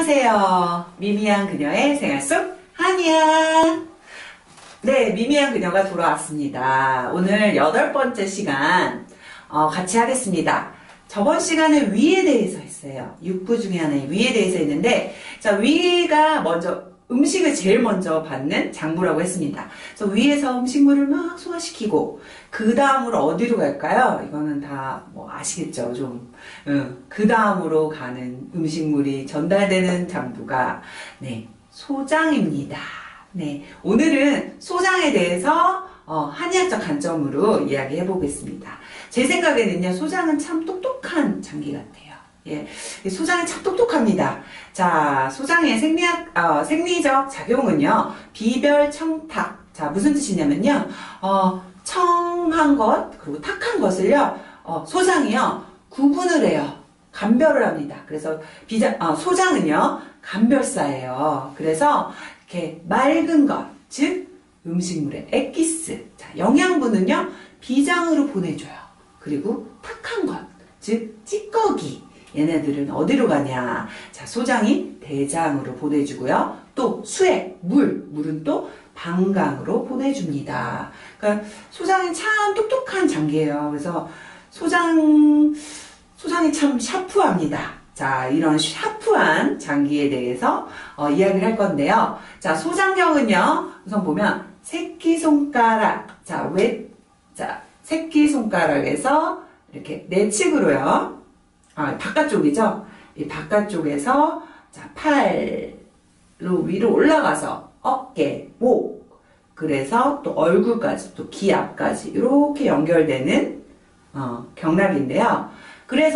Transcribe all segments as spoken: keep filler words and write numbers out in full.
안녕하세요. 미미한 그녀의 생활 속 한이야. 네, 미미한 그녀가 돌아왔습니다. 오늘 여덟 번째 시간 어, 같이 하겠습니다. 저번 시간에 위에 대해서 했어요. 육부 중에 하나인 위에 대해서 했는데, 자, 위가 먼저 음식을 제일 먼저 받는 장부라고 했습니다. 그래서 위에서 음식물을 막 소화시키고 그 다음으로 어디로 갈까요? 이거는 다 뭐 아시겠죠? 좀 응. 그 다음으로 가는 음식물이 전달되는 장부가 네 소장입니다. 네, 오늘은 소장에 대해서 어, 한의학적 관점으로 이야기해 보겠습니다. 제 생각에는요, 소장은 참 똑똑한 장기 같아요. 예, 소장이 참 똑똑합니다. 자, 소장의 생리학, 어, 생리적 작용은요, 비별청탁. 자, 무슨 뜻이냐면요, 어, 청한 것, 그리고 탁한 것을요, 어, 소장이요, 구분을 해요. 감별을 합니다. 그래서 비자, 어, 소장은요, 감별사예요. 그래서, 이렇게 맑은 것, 즉, 음식물의 엑기스. 자, 영양분은요, 비장으로 보내줘요. 그리고 탁한 것, 즉, 찌꺼기. 얘네들은 어디로 가냐? 자, 소장이 대장으로 보내주고요. 또 수액, 물, 물은 또 방광으로 보내줍니다. 그러니까 소장이 참 똑똑한 장기예요. 그래서 소장, 소장이 참 샤프합니다. 자, 이런 샤프한 장기에 대해서 어, 이야기를 할 건데요. 자, 소장경은요, 우선 보면 새끼손가락, 자, 왜, 자, 새끼손가락에서 이렇게 내측으로요. 아, 바깥쪽이죠? 이 바깥쪽에서, 자, 팔로 위로 올라가서 어깨, 목, 그래서 또 얼굴까지, 또 귀 앞까지 이렇게 연결되는, 어, 경락인데요. 그래서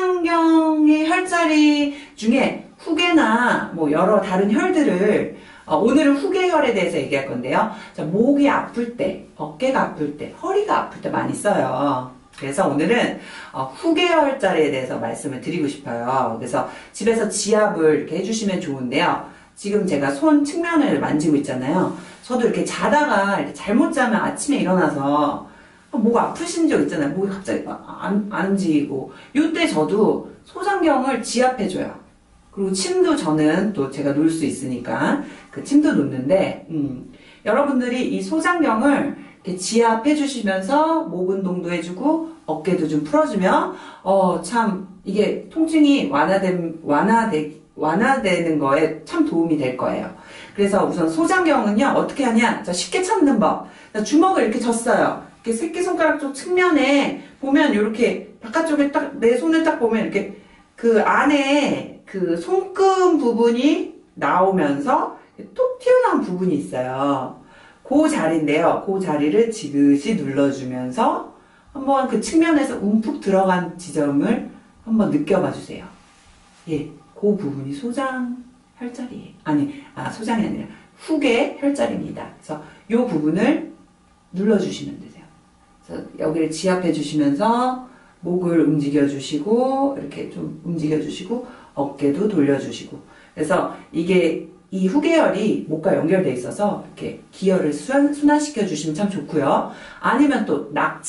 소장경의 혈자리 중에 후계나 뭐 여러 다른 혈들을, 어, 오늘은 후계혈에 대해서 얘기할 건데요. 자, 목이 아플 때, 어깨가 아플 때, 허리가 아플 때 많이 써요. 그래서 오늘은 어, 후계혈자리에 대해서 말씀을 드리고 싶어요. 그래서 집에서 지압을 이렇게 해주시면 좋은데요. 지금 제가 손 측면을 만지고 있잖아요. 저도 이렇게 자다가 이렇게 잘못 자면 아침에 일어나서 목 아프신 적 있잖아요. 목이 갑자기 안, 안 움직이고. 이때 저도 소장경을 지압해줘요. 그리고 침도 저는 또 제가 놓을 수 있으니까 그 침도 놓는데, 음, 여러분들이 이 소장경을 이렇게 지압해 주시면서 목 운동도 해주고 어깨도 좀 풀어주면 어 참 이게 통증이 완화된 완화되 완화되는 거에 참 도움이 될 거예요. 그래서 우선 소장경은요 어떻게 하냐? 자, 쉽게 찾는 법. 자, 주먹을 이렇게 졌어요. 이렇게 새끼손가락 쪽 측면에 보면 이렇게 바깥쪽에 딱 내 손을 딱 보면 이렇게 그 안에 그 손금 부분이 나오면서 톡 튀어나온 부분이 있어요. 그 자리인데요. 그 자리를 지그시 눌러주면서 한번 그 측면에서 움푹 들어간 지점을 한번 느껴봐 주세요. 예, 그 부분이 소장 혈자리예요. 아니, 아, 소장이 아니라 후계 혈자리입니다. 그래서 이 부분을 눌러주시면 되세요. 그래서 여기를 지압해 주시면서 목을 움직여 주시고 이렇게 좀 움직여 주시고 어깨도 돌려주시고. 그래서 이게 이 후계혈이 목과 연결되어 있어서 이렇게 기혈을 순환시켜 주시면 참 좋고요. 아니면 또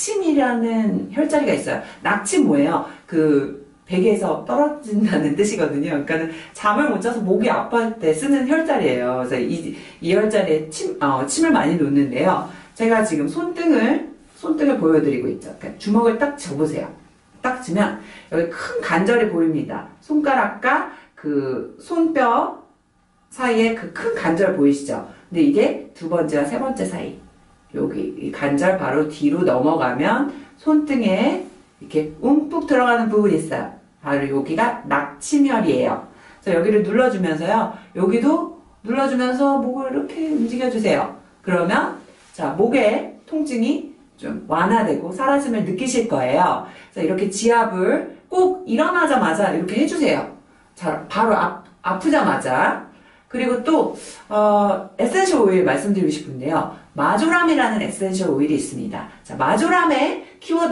낙침이라는 혈자리가 있어요. 낙침 뭐예요? 그 베개에서 떨어진다는 뜻이거든요. 그러니까는 잠을 못 자서 목이 아파할 때 쓰는 혈자리예요. 그래서 이, 이 혈자리에 침, 어, 침을 많이 놓는데요. 제가 지금 손등을 손등을 보여드리고 있죠. 그러니까 주먹을 딱 접으세요. 딱 쥐면 여기 큰 관절이 보입니다. 손가락과 그 손뼈 사이에 그 큰 관절 보이시죠? 근데 이게 두 번째와 세 번째 사이. 여기 이 관절 바로 뒤로 넘어가면 손등에 이렇게 움푹 들어가는 부분이 있어요. 바로 여기가 낙침혈이에요. 그래서 여기를 눌러주면서요. 여기도 눌러주면서 목을 이렇게 움직여주세요. 그러면 자, 목의 통증이 좀 완화되고 사라짐을 느끼실 거예요. 그래서 이렇게 지압을 꼭 일어나자마자 이렇게 해주세요. 자, 바로 아, 아프자마자. 그리고 또 어, 에센셜 오일 말씀드리고 싶은데요. 마조람이라는 에센셜 오일이 있습니다. 자, 마조람의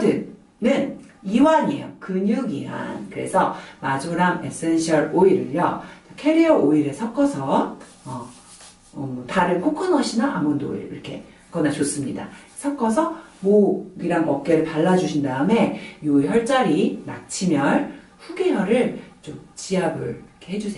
키워드는 이완이에요. 근육이완. 그래서 마조람 에센셜 오일을요. 캐리어 오일에 섞어서 어, 어, 다른 코코넛이나 아몬드 오일 이렇게 거나 좋습니다. 섞어서 목이랑 어깨를 발라주신 다음에 이 혈자리, 낙침혈, 후계혈을 좀 지압을 이렇게 해주세요.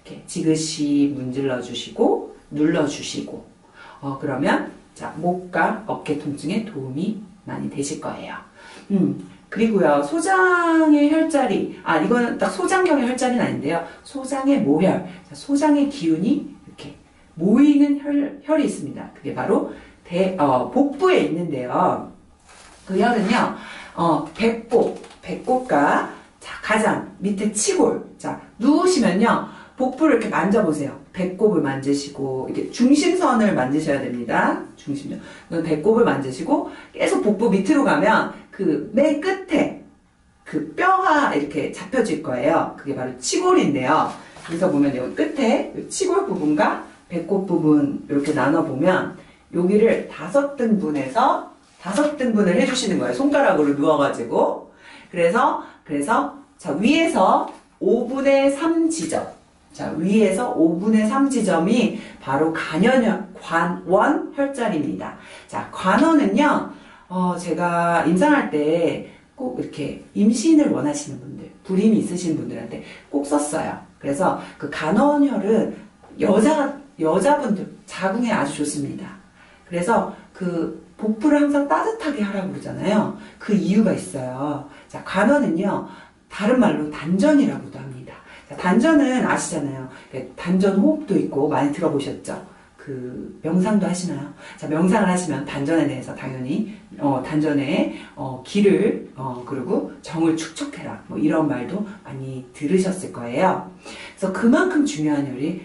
이렇게 지그시 문질러 주시고 눌러 주시고 어, 그러면 자, 목과 어깨 통증에 도움이 많이 되실 거예요. 음, 그리고요, 소장의 혈자리, 아, 이거는 딱 소장경의 혈자리는 아닌데요. 소장의 모혈, 자, 소장의 기운이 이렇게 모이는 혈, 혈이 있습니다. 그게 바로 대, 어, 복부에 있는데요. 그 혈은요, 어, 배꼽, 배꼽과 자, 가장 밑에 치골, 자, 누우시면요, 복부를 이렇게 만져보세요. 배꼽을 만지시고, 이렇게 중심선을 만지셔야 됩니다. 중심선. 배꼽을 만지시고, 계속 복부 밑으로 가면, 그, 맨 끝에, 그 뼈가 이렇게 잡혀질 거예요. 그게 바로 치골인데요. 여기서 보면 여기 끝에, 치골 부분과 배꼽 부분, 이렇게 나눠보면, 여기를 다섯 등분해서, 다섯 등분을 해주시는 거예요. 손가락으로 누워가지고. 그래서, 그래서, 자, 위에서 오분의 삼 지점. 자, 위에서 오분의 삼 지점이 바로 간연, 관원 혈자리입니다. 자, 관원은요, 어, 제가 임상할 때 꼭 이렇게 임신을 원하시는 분들, 불임이 있으신 분들한테 꼭 썼어요. 그래서 그 간원혈은 여자, 여자분들, 자궁에 아주 좋습니다. 그래서 그 복부를 항상 따뜻하게 하라고 그러잖아요. 그 이유가 있어요. 자, 관원은요, 다른 말로 단전이라고도 합니다. 자, 단전은 아시잖아요. 단전 호흡도 있고 많이 들어보셨죠? 그 명상도 하시나요? 자, 명상을 하시면 단전에 대해서 당연히 어, 단전의 어, 기를 어, 그리고 정을 축적해라 뭐 이런 말도 많이 들으셨을 거예요. 그래서 그만큼 중요한 혈이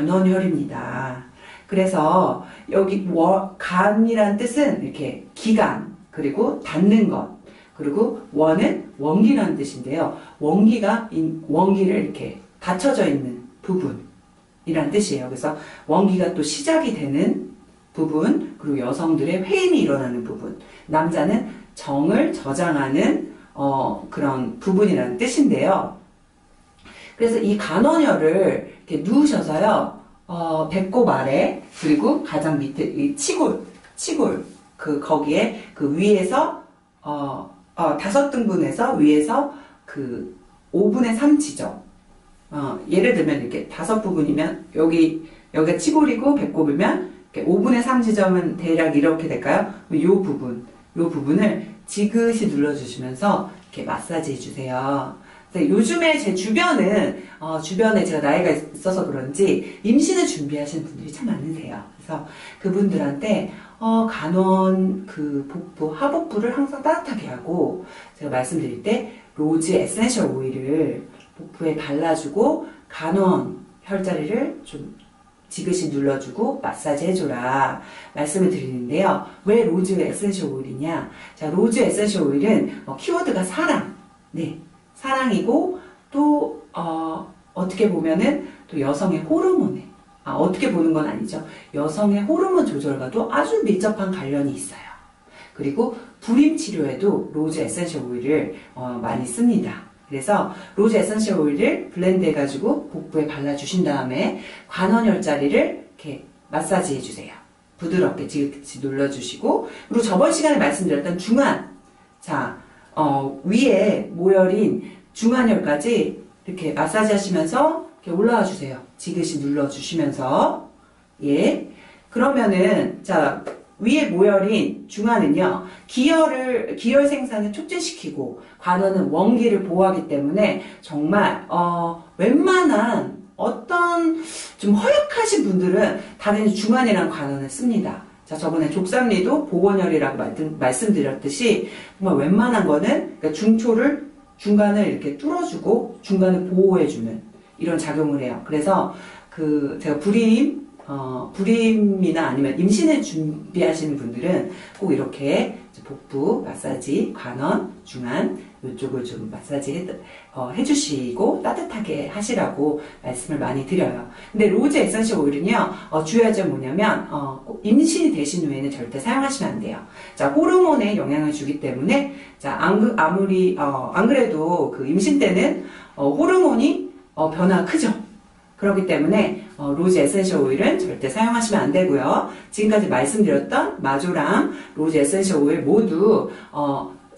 관원혈입니다. 그래서 여기 워, 간이란 뜻은 이렇게 기간 그리고 닿는 것 그리고 원은 원기라는 뜻인데요. 원기가 원기를 이렇게 닫혀져 있는 부분. 이란 뜻이에요. 그래서 원기가 또 시작이 되는 부분, 그리고 여성들의 회임이 일어나는 부분, 남자는 정을 저장하는 어, 그런 부분이라는 뜻인데요. 그래서 이 간원혈을 이렇게 누우셔서요, 어, 배꼽 아래 그리고 가장 밑에 이 치골, 치골 그 거기에 그 위에서 어, 어, 다섯 등분해서 위에서 그 오분의 삼 지점. 어, 예를 들면 이렇게 다섯 부분이면 여기 여기가 치골이고 배꼽이면 오분의 삼 지점은 대략 이렇게 될까요? 이 부분, 이 부분을 지그시 눌러주시면서 이렇게 마사지 해주세요. 요즘에 제 주변은 어, 주변에 제가 나이가 있어서 그런지 임신을 준비하시는 분들이 참 많으세요. 그래서 그분들한테 어, 간원 그 복부 하복부를 항상 따뜻하게 하고 제가 말씀드릴 때 로즈 에센셜 오일을 복부에 발라주고 간원 혈자리를 좀 지그시 눌러주고 마사지 해줘라 말씀을 드리는데요. 왜 로즈 에센셜 오일이냐? 자, 로즈 에센셜 오일은 어, 키워드가 사랑, 네, 사랑이고 또 어, 어떻게 보면은 또 여성의 호르몬에 아, 어떻게 보는 건 아니죠. 여성의 호르몬 조절과도 아주 밀접한 관련이 있어요. 그리고 불임 치료에도 로즈 에센셜 오일을 어, 많이 씁니다. 그래서 로즈 에센셜 오일을 블렌드 해가지고 복부에 발라주신 다음에 관원혈자리를 이렇게 마사지 해주세요. 부드럽게 지그시 눌러주시고 그리고 저번 시간에 말씀드렸던 중안 자 어, 위에 모혈인 중안혈까지 이렇게 마사지 하시면서 이렇게 올라와 주세요. 지그시 눌러주시면서 예 그러면은 자 위에 모혈인 중안은요, 기혈을, 기혈 생산을 촉진시키고, 관원은 원기를 보호하기 때문에, 정말, 어, 웬만한 어떤 좀 허약하신 분들은 당연히 중안이랑 관원을 씁니다. 자, 저번에 족삼리도 복원혈이라고 말씀, 말씀드렸듯이, 정말 웬만한 거는, 그러니까 중초를, 중간을 이렇게 뚫어주고, 중간을 보호해주는 이런 작용을 해요. 그래서, 그, 제가 불임, 어, 불임이나 아니면 임신을 준비하시는 분들은 꼭 이렇게 복부 마사지, 관원, 중안 이쪽을 좀 마사지 해, 어, 해주시고 따뜻하게 하시라고 말씀을 많이 드려요. 근데 로즈 에센셜 오일은요, 어, 주의할 점 뭐냐면 어, 임신이 되신 후에는 절대 사용하시면 안 돼요. 자, 호르몬에 영향을 주기 때문에 자, 안, 아무리 어, 안 그래도 그 임신 때는 어, 호르몬이 어, 변화가 크죠. 그렇기 때문에 어, 로즈 에센셜 오일은 절대 사용하시면 안 되고요. 지금까지 말씀드렸던 마조랑 로즈 에센셜 오일 모두 어,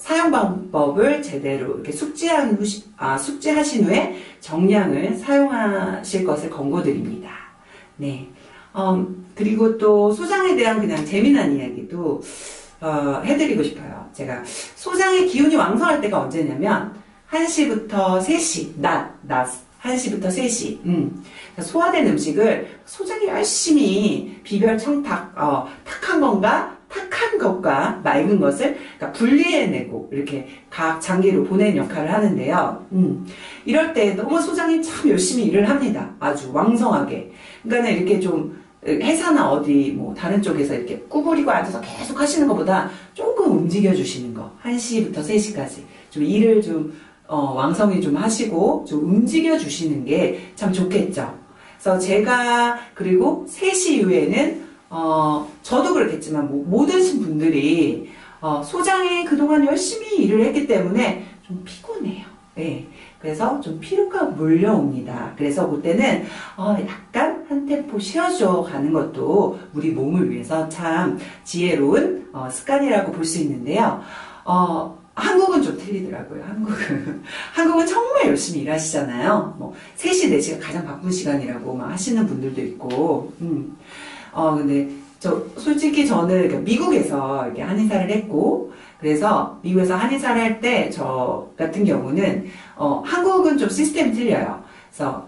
사용 방법을 제대로 이렇게 숙지한 후, 아, 숙지하신 후에 정량을 사용하실 것을 권고드립니다. 네. 어, 그리고 또 소장에 대한 그냥 재미난 이야기도 어, 해드리고 싶어요. 제가 소장의 기운이 왕성할 때가 언제냐면 한 시부터 세 시, 낮, 낮 한 시부터 세 시. 음. 소화된 음식을 소장이 열심히 비별 청탁, 어, 탁한 건가? 탁한 것과 맑은 것을 그러니까 분리해내고 이렇게 각 장기로 보내는 역할을 하는데요. 음. 이럴 때 너무 소장이 참 열심히 일을 합니다. 아주 왕성하게. 그러니까 이렇게 좀 회사나 어디 뭐 다른 쪽에서 이렇게 구부리고 앉아서 계속 하시는 것보다 조금 움직여 주시는 거. 한 시부터 세 시까지. 좀 일을 좀 어, 왕성히 좀 하시고 좀 움직여 주시는 게 참 좋겠죠. 그래서 제가 그리고 세 시 이후에는 어, 저도 그렇겠지만 뭐, 모든 분들이 어, 소장이 그동안 열심히 일을 했기 때문에 좀 피곤해요. 네. 그래서 좀 피로가 몰려옵니다. 그래서 그때는 어, 약간 한 템포 쉬어줘 가는 것도 우리 몸을 위해서 참 지혜로운 어, 습관이라고 볼 수 있는데요. 어, 한국은 좀 틀리더라고요. 한국은 한국은 정말 열심히 일하시잖아요. 뭐 세 시, 네 시가 가장 바쁜 시간이라고 막 하시는 분들도 있고. 음. 어 근데 저 솔직히 저는 미국에서 이렇게 한의사를 했고, 그래서 미국에서 한의사를 할 때 저 같은 경우는 어 한국은 좀 시스템이 틀려요. 그래서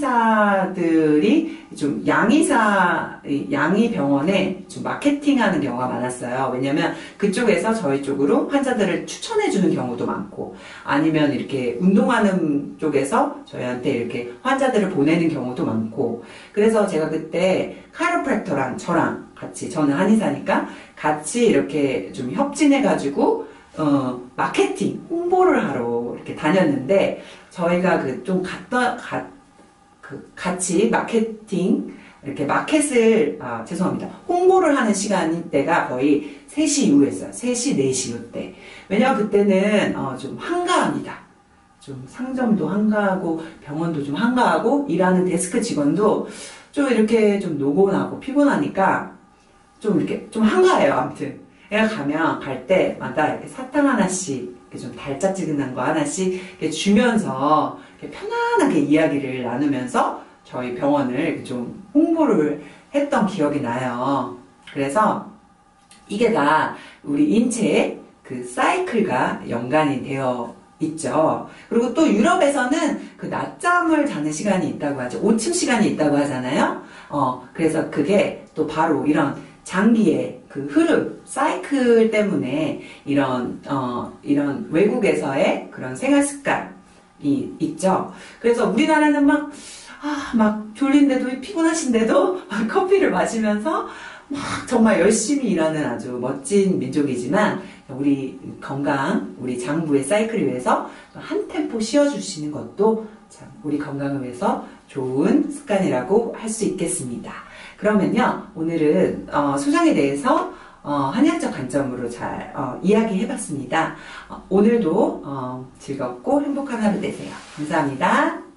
한의사들이 좀 양의사, 양의병원에 좀 마케팅하는 경우가 많았어요. 왜냐면 그쪽에서 저희 쪽으로 환자들을 추천해주는 경우도 많고, 아니면 이렇게 운동하는 쪽에서 저희한테 이렇게 환자들을 보내는 경우도 많고, 그래서 제가 그때 카이로프랙터랑 저랑 같이, 저는 한의사니까 같이 이렇게 좀 협진해가지고 어, 마케팅, 홍보를 하러 이렇게 다녔는데, 저희가 그 좀 갔다, 가, 그 같이 마케팅, 이렇게 마켓을, 아, 죄송합니다. 홍보를 하는 시간이 때가 거의 세 시 이후였어요. 세 시, 네 시 이때. 왜냐면 그때는, 어, 좀 한가합니다. 좀 상점도 한가하고, 병원도 좀 한가하고, 일하는 데스크 직원도 좀 이렇게 좀 노곤하고 피곤하니까 좀 이렇게 좀 한가해요. 아무튼. 내가 가면 갈 때마다 이렇게 사탕 하나씩, 이렇게 좀 달짝지근한 거 하나씩 이렇게 주면서 이렇게 편안하게 이야기를 나누면서 저희 병원을 이렇게 좀 홍보를 했던 기억이 나요. 그래서 이게 다 우리 인체의 그 사이클과 연관이 되어 있죠. 그리고 또 유럽에서는 그 낮잠을 자는 시간이 있다고 하죠. 오침 시간이 있다고 하잖아요. 어, 그래서 그게 또 바로 이런 장기의 그 흐름, 사이클 때문에 이런, 어, 이런 외국에서의 그런 생활 습관이 있죠. 그래서 우리나라는 막, 아, 막 졸린데도 피곤하신데도 커피를 마시면서 막 정말 열심히 일하는 아주 멋진 민족이지만, 우리 건강, 우리 장부의 사이클을 위해서 한 템포 쉬어주시는 것도 참 우리 건강을 위해서 좋은 습관이라고 할 수 있겠습니다. 그러면요, 오늘은 어, 소장에 대해서 어, 한의학적 관점으로 잘 어, 이야기해봤습니다. 어, 오늘도 어, 즐겁고 행복한 하루 되세요. 감사합니다.